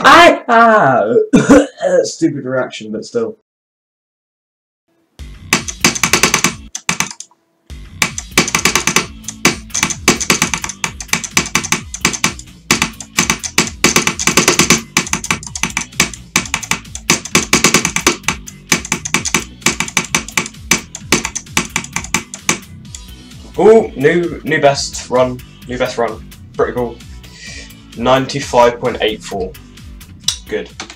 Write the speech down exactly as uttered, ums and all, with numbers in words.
I ah stupid reaction, but still. Oh, new new best run, new best run, pretty cool. ninety-five point eight four, good.